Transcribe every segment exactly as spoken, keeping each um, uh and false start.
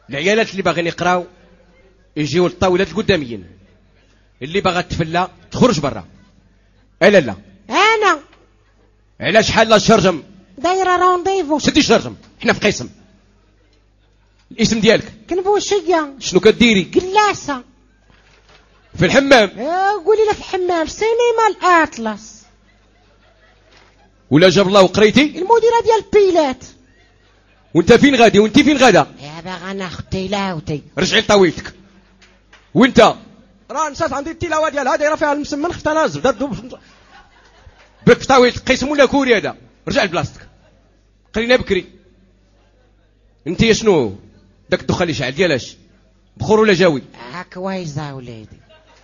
العيالات اللي باغيين يقراو يجيو للطاولات القداميين، اللي باغا تفلى تخرج برا. الا لا انا على شحال لا الشرجم دايره رونديفو. سدي الشرجم، حنا في قسم. الاسم ديالك كنبوشيه. شنو كديري؟ قلاسه في الحمام. اه قولي لا في الحمام. سينما الاطلس. ولا جاب الله وقريتي؟ المديره ديال البيلات. وانت فين غادي؟ وانت فين غادا؟ يا باغا ناخذ تلاوتي. رجعي لطاويلتك. وانت راه نسات عندي التلاوه ديالها دايره فيها المسمن خفت انا زبده دوب بك في طاويلتك. قسم ولا كوري هذا؟ رجع لبلاصتك. قرينا بكري. انت يا شنو داك الدخان اللي شعل ديالاش؟ بخور ولا جاوي؟ هاك وايزه وليدي.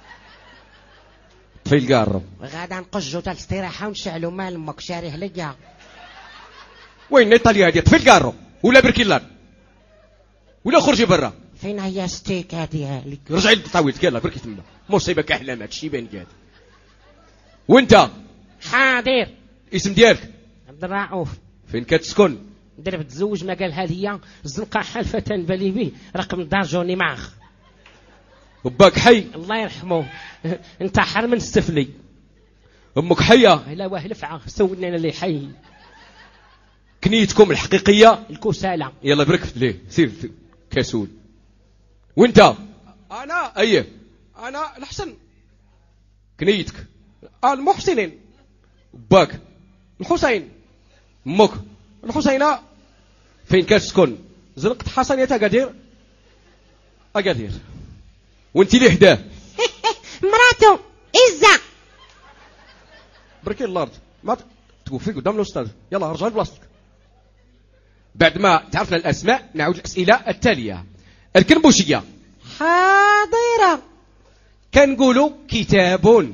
طفي الكارو. غادا نقجو تاع الاستراحه ونشعلو مال امك شاريه ليا. وين ايطاليا هادي؟ طفي الكارو ولا بركيلار ولا خرجي برا. فين هي ستيكه ديالك؟ رجعي لطاويلتك يلا بركي تما. مصيبه احلام هاد الشيبان كاع. وانت حاضر. اسم ديالك؟ عبد الرؤوف. فين كتسكن؟ درب تزوج ما قالها ليا الزنقه حلفه بالي بيه رقم الدار جوني معخ. وباك حي؟ الله يرحمه انتحر من السفلي. امك حيه؟ لا واه لفعه سولنا انا اللي حي. كنيتكم الحقيقيه؟ الكسالى. يلا بركت ليه سير كسول. وانت؟ انا ايه انا الحسن. كنيتك؟ المحسنين. باك؟ الحسين. امك؟ الحسينه. فين كتسكن؟ زنقة حسنية اكادير. اكادير. وانت اللي حداه؟ مراته إزا. بركي الارض ما توفيك قدام الاستاذ. يلا رجع لبلاصتك. بعد ما تعرفنا الاسماء نعود الاسئله التاليه. الكنبوشيه حاضره. كنقولوا كتاب. اه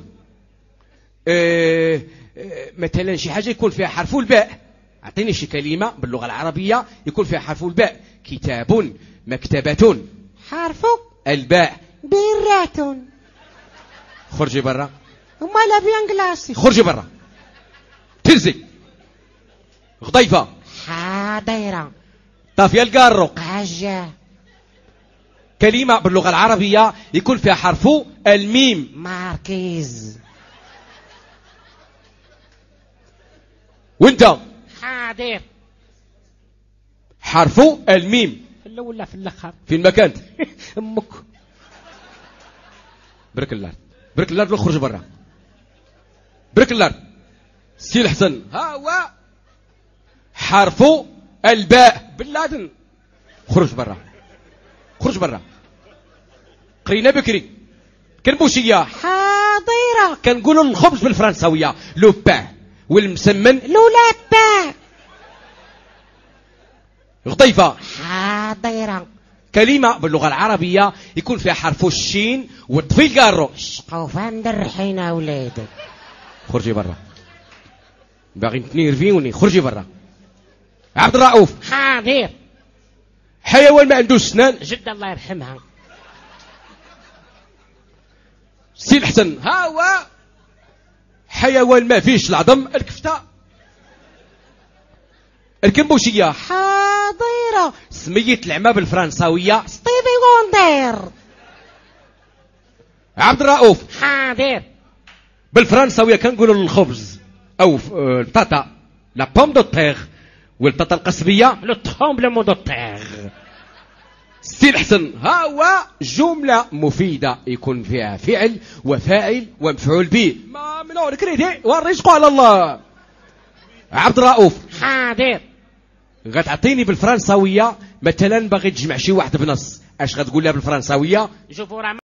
اه مثلا شي حاجه يكون فيها حرف الباء. اعطيني شي كلمه باللغه العربيه يكون فيها حرف الباء. كتاب، مكتبه. حرف الباء. بيرات. خرجي برا. وما لا بيانغلاسي. خرجي برا. ترزي. غضيفه. حاضره. طافيه الكارو. قاجه. كلمه باللغه العربيه يكون فيها حرف الميم. ماركيز. وانت؟ حاضر. حرف الميم. في الاول ولا في الاخر؟ في المكان. امك. برك الله برك الله خرج برا. برك الله. سي الحسن ها هو حرف الباء. بن لادن. خرج برا. خرج برا. قرينا بكري. كنبوشيه حاضره. كنقولوا الخبز بالفرنساويه لو بان والمسمن لولا با. غضيفه. حاضره. كلمه باللغه العربيه يكون فيها حرف الشين والطفي الكارو. شقوفان درحين اولادك. خرجي برا. باغي تنيرفيوني. خرجي برا. عبد الرؤوف حاضر. حيوان ما عندوش سنان. جد الله يرحمها. سي الحسن ها هو حيوان ما فيش العظم. الكفته. الكمبوشيه حاضره. سمية العمى بالفرنساويه ستيفي وندير. عبد الرؤوف حاضر. بالفرنساويه كنقولوا للخبز او البطاطا لا بوم دو تيغ والبطاطا القصبيه لو ترومبلمون دو تيغ. سي الحسن ها هو جمله مفيده يكون فيها فعل وفاعل ومفعول به. ما من اول كريدي والرزق على الله. عبد الرؤوف حاضر. غتعطيني بالفرنساويه مثلا باغي تجمع شي واحد بنص اش غتقول لها بالفرنساويه؟ جو